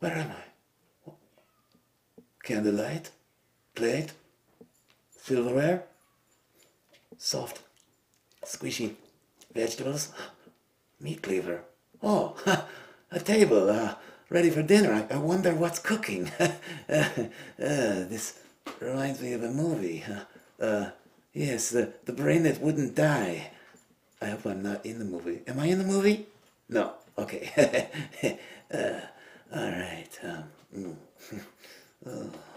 Where am I? Candlelight? Plate? Silverware? Soft, squishy vegetables? Meat cleaver? Oh, a table, ready for dinner. I wonder what's cooking. This reminds me of a movie. Yes, the brain that wouldn't die. I hope I'm not in the movie. Am I in the movie? No. Okay. All right.